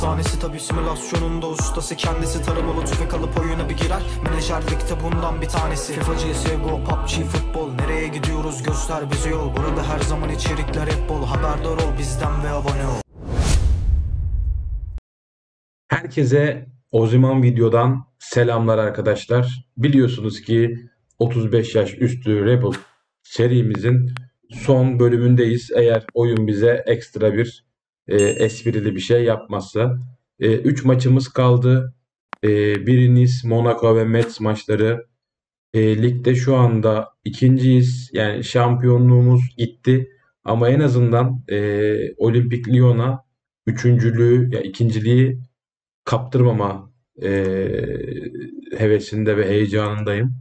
Sahnesi tabi simülasyonunda ustası kendisi. Tarımalı tüfek alıp oyuna bir girer. Menajerlikte bundan bir tanesi. FIFA, CSGO, PUBG, futbol. Nereye gidiyoruz göster bize yol. Burada her zaman içerikler hep bol. Haberdar ol bizden ve abone ol. Herkese Oziman videodan selamlar arkadaşlar. Biliyorsunuz ki 35 yaş üstü Rebel serimizin son bölümündeyiz. Eğer oyun bize ekstra bir esprili bir şey yapmazsa. 3 maçımız kaldı. Biri Nice, Monaco ve Metz maçları. Ligde şu anda ikinciyiz. Yani şampiyonluğumuz gitti. Ama en azından Olimpik Lyon'a üçüncülüğü ya ikinciliği kaptırmama hevesinde ve heyecanındayım.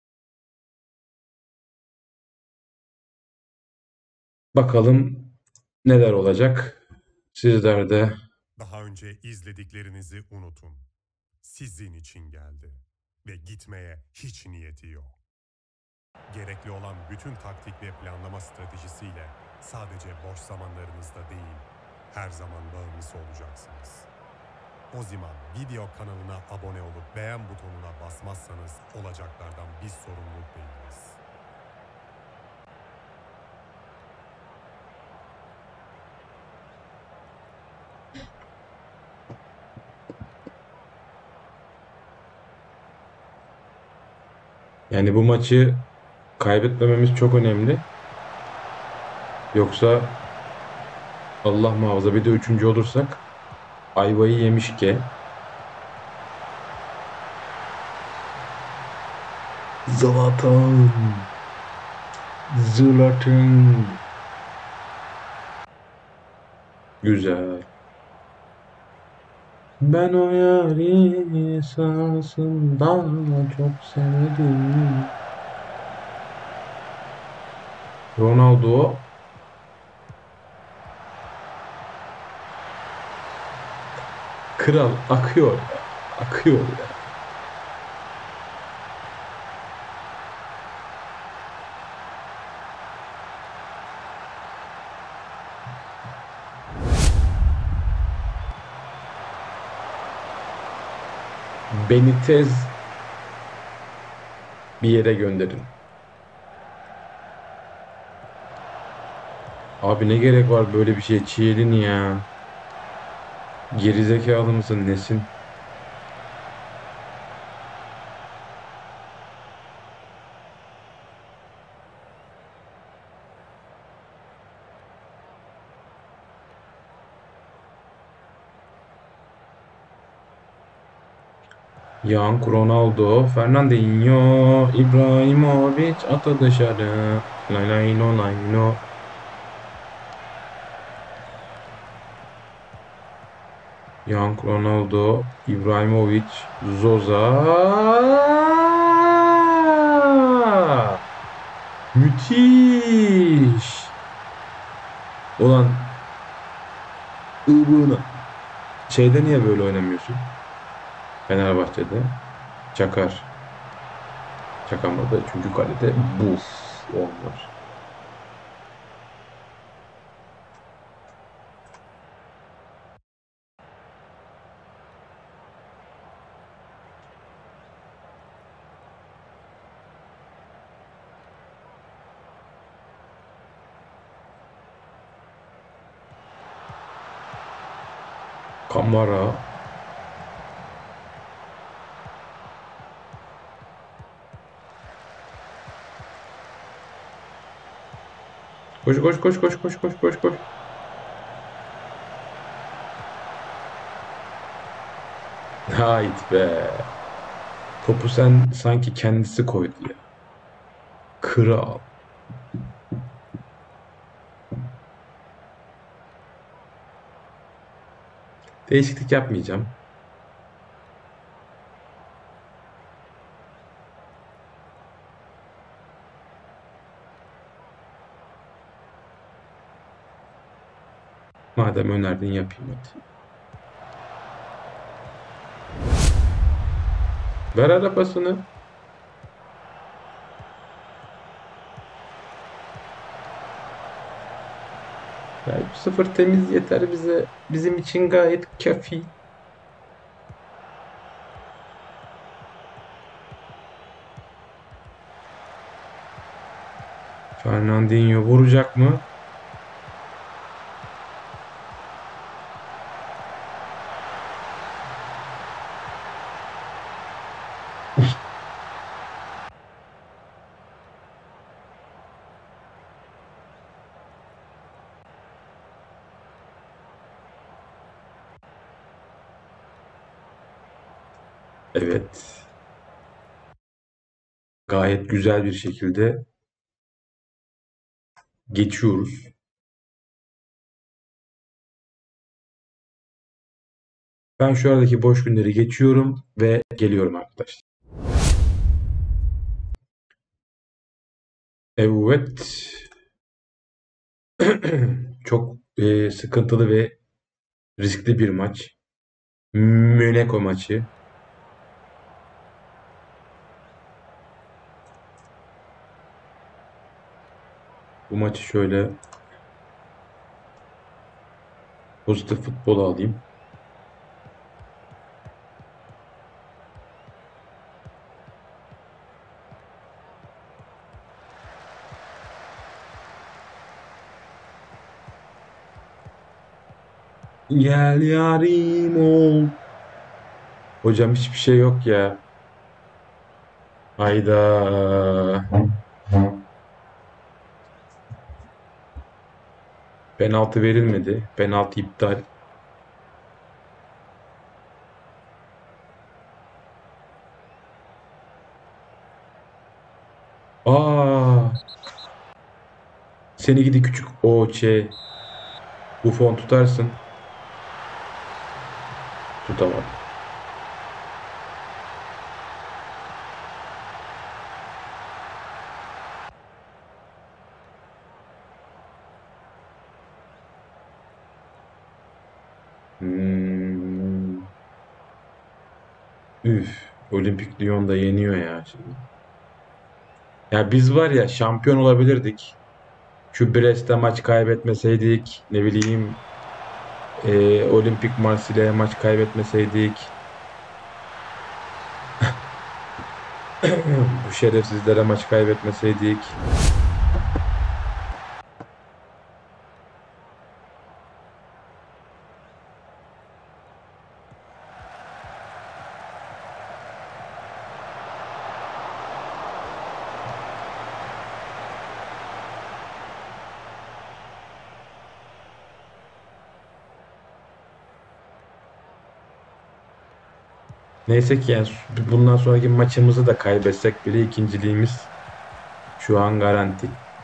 Bakalım neler olacak. Sizler de Daha önce izlediklerinizi unutun. Sizin için geldi ve gitmeye hiç niyeti yok. Gerekli olan bütün taktik ve planlama stratejisiyle sadece boş zamanlarınızda değil, her zaman bağımlısı olacaksınız. Oziman video kanalına abone olup beğen butonuna basmazsanız olacaklardan biz sorumlu değiliz. yani bu maçı kaybetmememiz çok önemli. Yoksa Allah muhafaza bir de üçüncü olursak ayvayı yemiş ki. Zlatan. Güzel. Ben o yari esasından çok sevdim. Ronaldo. Kral akıyor. Akıyor ya. Benitez bir yere gönderin. Abi ne gerek var böyle bir şeye? Çiğelin ya. Gerizekalı mısın nesin? Young Ronaldo, Fernandinho, İbrahimovic atı dışarı. Lay lay lo lay lo. Young Ronaldo, İbrahimovic, Zoza. Müthiş. Ulan ıvına. Şeyde niye böyle oynamıyorsun? Fenerbahçe'de Çakar. Çakamadı çünkü kalede buf onlar. Kamara. Koş koş koş koş koş koş koş koş. Hayt be. Topu sen sanki kendisi koydu ya. Kral. Değişiklik yapmayacağım. Madem önerdin yapayım hadi. Ver arabasını. Yani 0 temiz yeter bize. Bizim için gayet kafi. Fernandinho vuracak mı? Evet. Gayet güzel bir şekilde geçiyoruz. Ben şu aradaki boş günleri geçiyorum ve geliyorum arkadaşlar. Evet. Çok sıkıntılı ve riskli bir maç. Monaco maçı. Bu maçı şöyle pozitif futbola alayım. Gel yarim ol. Hocam hiçbir şey yok ya. Hayda. Penaltı verilmedi. Penaltı iptal. Aa, seni gidi küçük oçe. Buffon tutarsın. Tutamadım. Hmm. Üf. Olimpik Lyon da yeniyor ya şimdi. Ya biz var ya şampiyon olabilirdik. Şu Brest'te maç kaybetmeseydik, ne bileyim Olimpik Marsilya'ya maç kaybetmeseydik, bu şerefsizlere maç kaybetmeseydik. Neyse ki yani bundan sonraki maçımızı da kaybetsek bile ikinciliğimiz şu an garanti.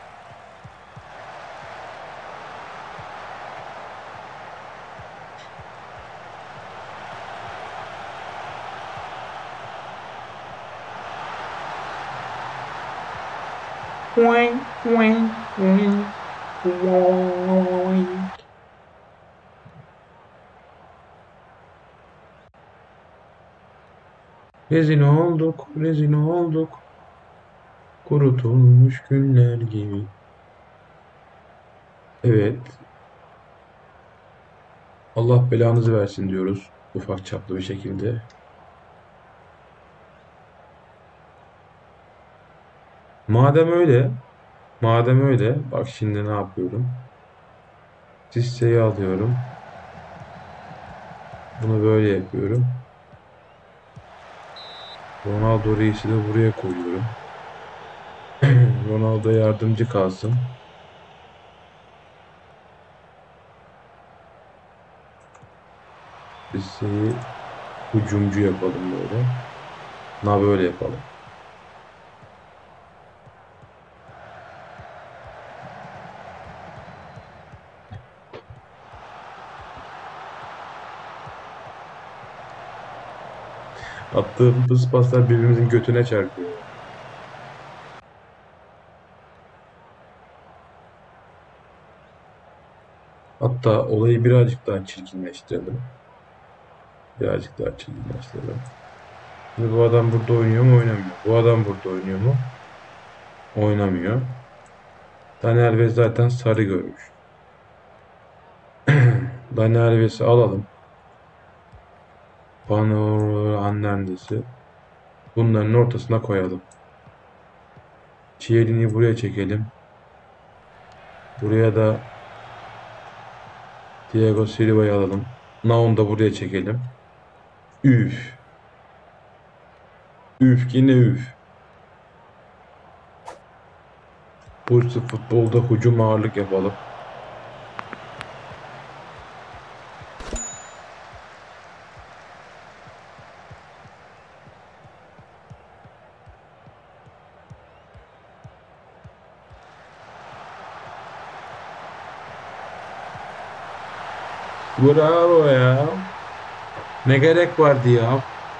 Rezil olduk, rezil olduk. Kurutulmuş güller gibi. Evet, Allah belanızı versin diyoruz ufak çaplı bir şekilde. Madem öyle, madem öyle, bak şimdi ne yapıyorum? Listeyi alıyorum. Bunu böyle yapıyorum. Ronaldo Reis'i de buraya koyuyorum. Ronaldo yardımcı kalsın. Listeyi hücumcu yapalım böyle. Na böyle yapalım. Attığımız paslar birbirimizin götüne çarpıyor. Hatta olayı birazcık daha çirkinleştirelim. Birazcık daha çirkinleştirelim. Şimdi bu adam burada oynuyor mu oynamıyor. Bu adam burada oynuyor mu? Oynamıyor. Daniel Alves zaten sarı görmüş. Dani Alves'i alalım. Pano Hernandez'i bunların ortasına koyalım. Chiellini'yi buraya çekelim. Buraya da Thiago Silva'yı alalım. Naun'u da buraya çekelim. Üf. Üf yine üf. Pozitif futbolda hücum ağırlık yapalım. Bravo ya. Ne gerek vardı ya?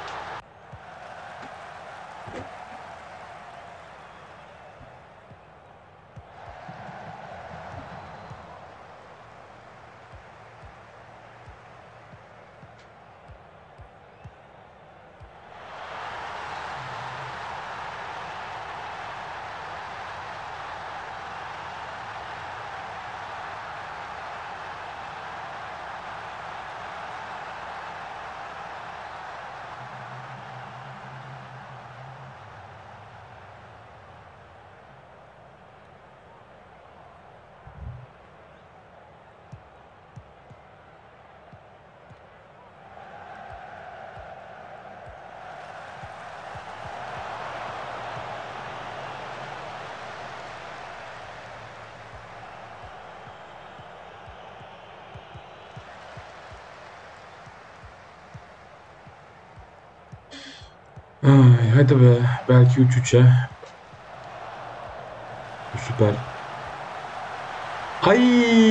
Ay, hadi be. Belki 3-3'e. Süper. Hay!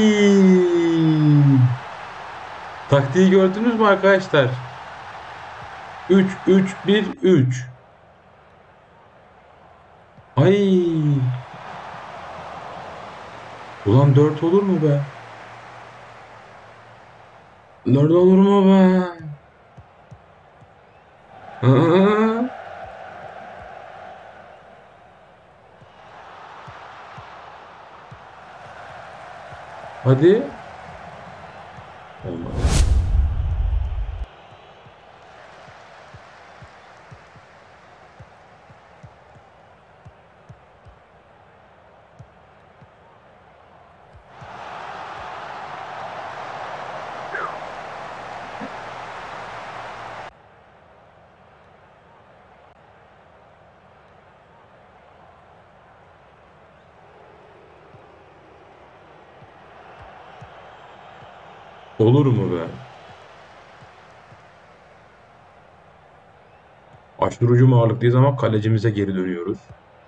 Taktiği gördünüz mü arkadaşlar? 3-3-1-3. Ay! Ulan 4 olur mu be? 4 olur mu be? Aa! Hadi. Olmadı. Olur mu be? Aşırı hücum ağırlıklıyız ama kalecimize geri dönüyoruz.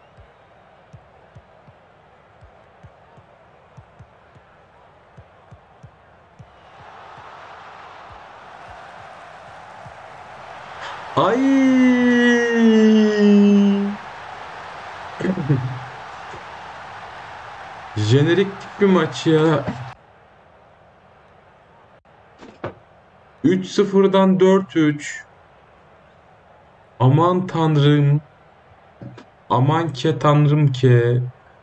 Ay! Jenerik bir maç ya. 3-0'dan 4-3. Aman tanrım. Aman ke tanrım ke.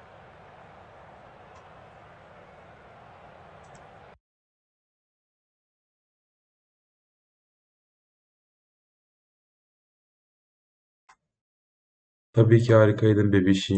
Tabii ki harikaydın bebişim.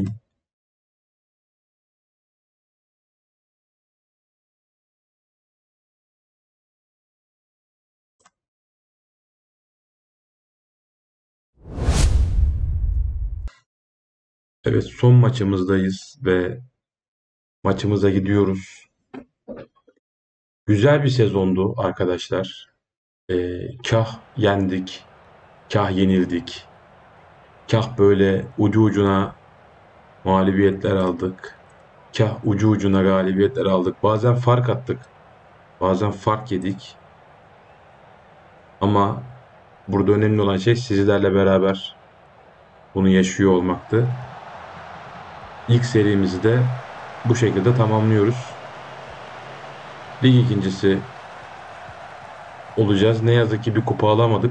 Evet, son maçımızdayız ve maçımıza gidiyoruz. Güzel bir sezondu arkadaşlar. Kah yendik, kah yenildik. Kah böyle ucu ucuna mağlubiyetler aldık. Kah ucu ucuna galibiyetler aldık. Bazen fark attık. Bazen fark yedik. Ama burada önemli olan şey sizlerle beraber bunu yaşıyor olmaktı. İlk serimizi de bu şekilde tamamlıyoruz. Lig ikincisi olacağız. Ne yazık ki bir kupa alamadık.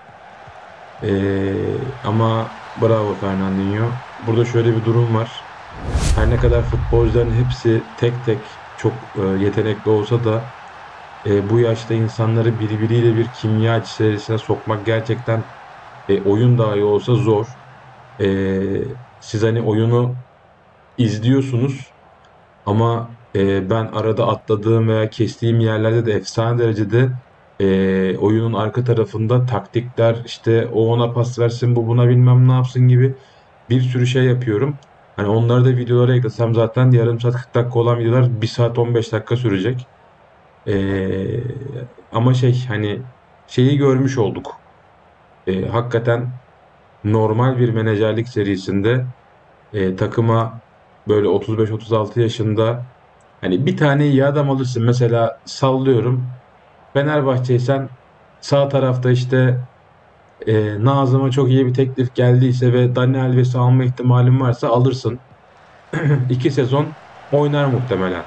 Ama bravo Fernandinho. Burada şöyle bir durum var. Her ne kadar futbolcuların hepsi tek tek çok yetenekli olsa da Bu yaşta insanları birbiriyle bir kimya içerisine sokmak gerçekten oyun dahi olsa zor. E, Siz hani oyunu izliyorsunuz ama ben arada atladığım veya kestiğim yerlerde de efsane derecede oyunun arka tarafında taktikler, işte o ona pas versin, bu buna bilmem ne yapsın gibi bir sürü şey yapıyorum. Hani onları da videolara eklesem zaten yarım saat 40 dakika olan videolar 1 saat 15 dakika sürecek. Ee, Ama hani şeyi görmüş olduk. Hakikaten normal bir menajerlik serisinde takıma böyle 35-36 yaşında hani bir tane iyi adam alırsın. Mesela sallıyorum. Fenerbahçe'ysen sağ tarafta işte Nazım'a çok iyi bir teklif geldiyse ve Dani Alves'i alma ihtimalin varsa alırsın. 2 sezon oynar muhtemelen.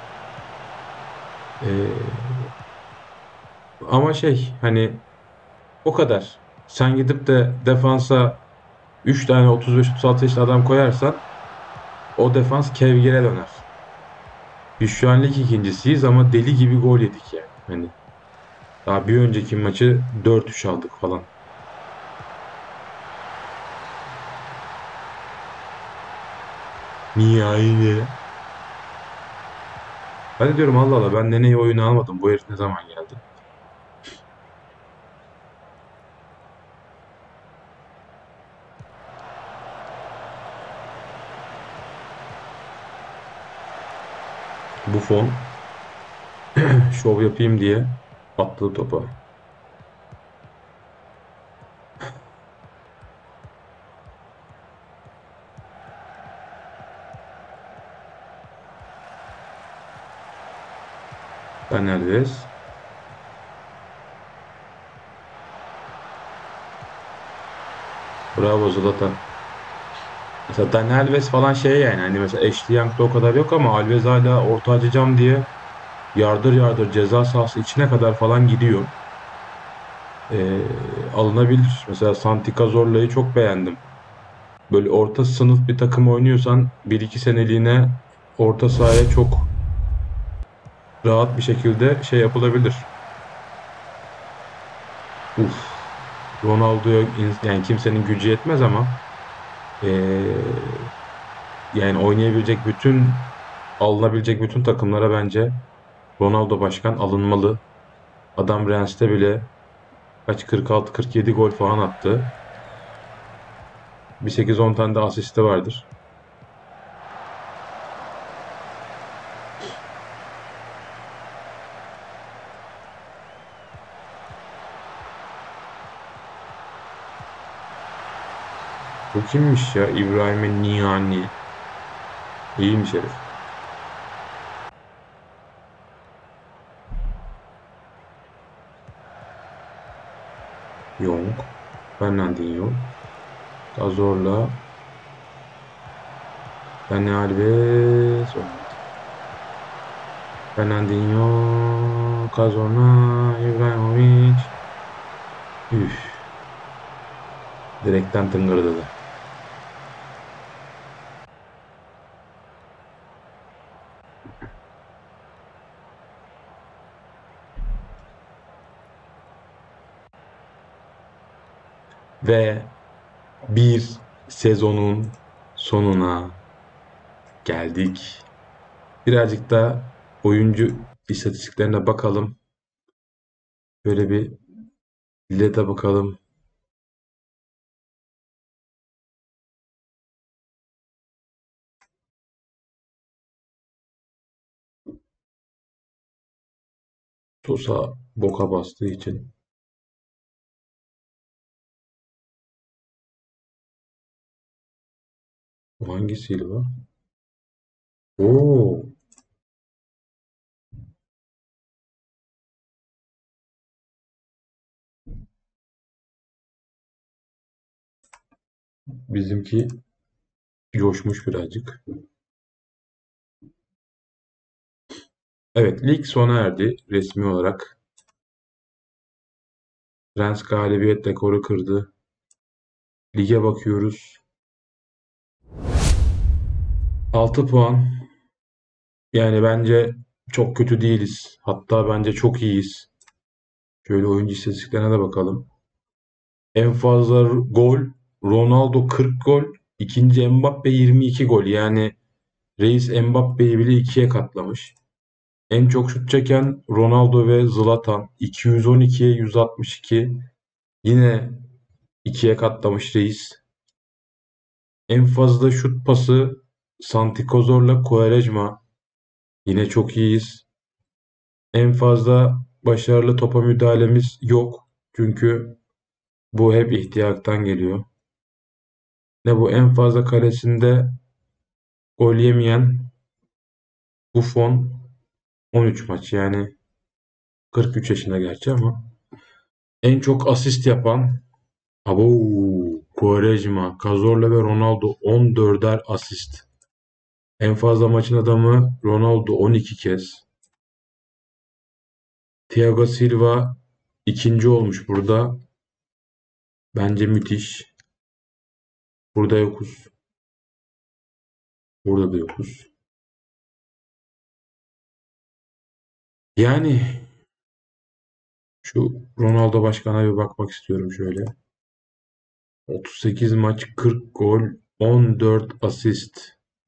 Ee, Ama hani o kadar. Sen gidip de defansa 3 tane 35-36 yaşında adam koyarsan o defans kevgire döner. Biz şu an lig ikincisiyiz ama deli gibi gol yedik yani. Hani daha bir önceki maçı 4-3 aldık falan. Niye aynı? Ben de diyorum Allah Allah, ben Nene'yi oyuna almadım. Bu herif ne zaman geldi? Buffon şov yapayım diye attığı topa. Fernandes. Bravo Zlatan. Mesela Dani Alves falan yani hani mesela Ashley Young'da o kadar yok ama Alves hala orta açacağım diye yardır yardır ceza sahası içine kadar falan gidiyor. Ee, Alınabilir. Mesela Santi Cazorla'yı çok beğendim. Böyle orta sınıf bir takım oynuyorsan bir iki seneliğine orta sahaya çok rahat bir şekilde yapılabilir. Uf. Ronaldo'ya yani kimsenin gücü yetmez ama ee, yani oynayabilecek alınabilecek bütün takımlara bence Ronaldo başkan alınmalı. Adam Rennes'te bile kaç 46-47 gol falan attı. Bir 8-10 tane de asisti vardır. Bu kimmiş ya? İbrahim Niani. İyiymiş herif. Young. Fernandinho. Cazorla. Dani Alves. Fernandinho. Cazorla. İbrahimovic. Üf. Direkten tıngırdadı. Ve bir sezonun sonuna geldik. Birazcık da oyuncu istatistiklerine bakalım. Böyle bir LED'e bakalım. Sosa boka bastığı için. Bu hangisiydi bu? Oo, bizimki coşmuş birazcık. Evet, lig sona erdi resmi olarak. Rennes galibiyet rekoru kırdı. Lige bakıyoruz. 6 puan. Yani bence çok kötü değiliz. Hatta bence çok iyiyiz. Şöyle oyuncu istatistiklerine de bakalım. En fazla gol Ronaldo 40 gol. İkinci Mbappe 22 gol. Yani reis Mbappe'yi bile ikiye katlamış. En çok şut çeken Ronaldo ve Zlatan 212'ye 162. Yine ikiye katlamış reis. En fazla şut pası Santi Cazorla Quaresma. Yine çok iyiyiz. En fazla başarılı topa müdahalemiz yok. Çünkü bu hep ihtiyattan geliyor. Ne bu en fazla kalesinde gol yemeyen Buffon 13 maç, yani 43 yaşında gerçi ama. En çok asist yapan Quaresma, Cazorla ve Ronaldo 14'er asist. En fazla maçın adamı Ronaldo 12 kez. Thiago Silva ikinci olmuş burada. Bence müthiş. Burada yokuz. Burada da yokuz. Yani şu Ronaldo başkana bir bakmak istiyorum şöyle. 38 maç, 40 gol, 14 asist.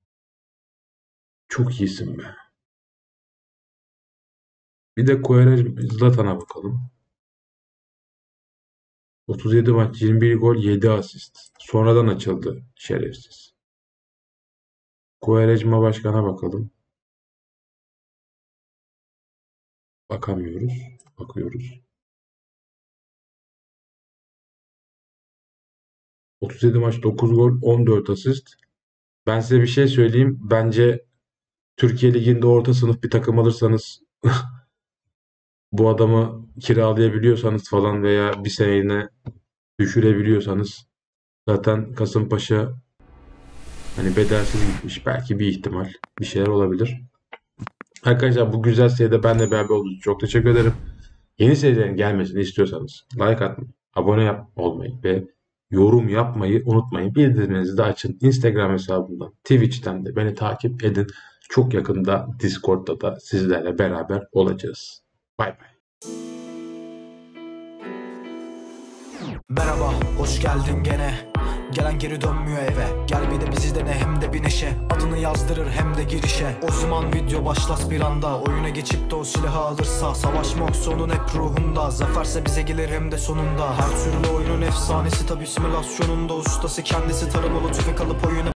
Çok iyisin be. Bir de Zlatan'a bakalım. 37 maç, 21 gol, 7 asist. Sonradan açıldı şerefsiz. Quaresma başkana bakalım. Bakamıyoruz. Bakıyoruz. 37 maç, 9 gol, 14 asist. Ben size bir şey söyleyeyim. Bence Türkiye Ligi'nde orta sınıf bir takım alırsanız bu adamı kiralayabiliyorsanız falan veya bir seneliğine düşürebiliyorsanız zaten Kasımpaşa hani bedelsiz gitmiş. Belki bir ihtimal. Bir şeyler olabilir. Arkadaşlar bu güzel seride benimle beraber olduğunuz için çok teşekkür ederim. Yeni serilerin gelmesini istiyorsanız like atmayı, abone olmayı ve yorum yapmayı unutmayın. Bildirimlerinizi de açın. Instagram hesabından, Twitch'ten de beni takip edin. Çok yakında Discord'da da sizlerle beraber olacağız. Bay bay. Merhaba, hoş geldin gene. Gelen geri dönmüyor eve. Gel bir de bizi dene hem de bir neşe. Adını yazdırır hem de girişe. O zaman video başlat bir anda. Oyuna geçip de o silahı alırsa. Savaşmak sonun hep ruhunda. Zaferse bize gelir hem de sonunda. Her türlü oyunun efsanesi tabi simülasyonunda ustası kendisi. Tarımalı tüfek alıp oyuna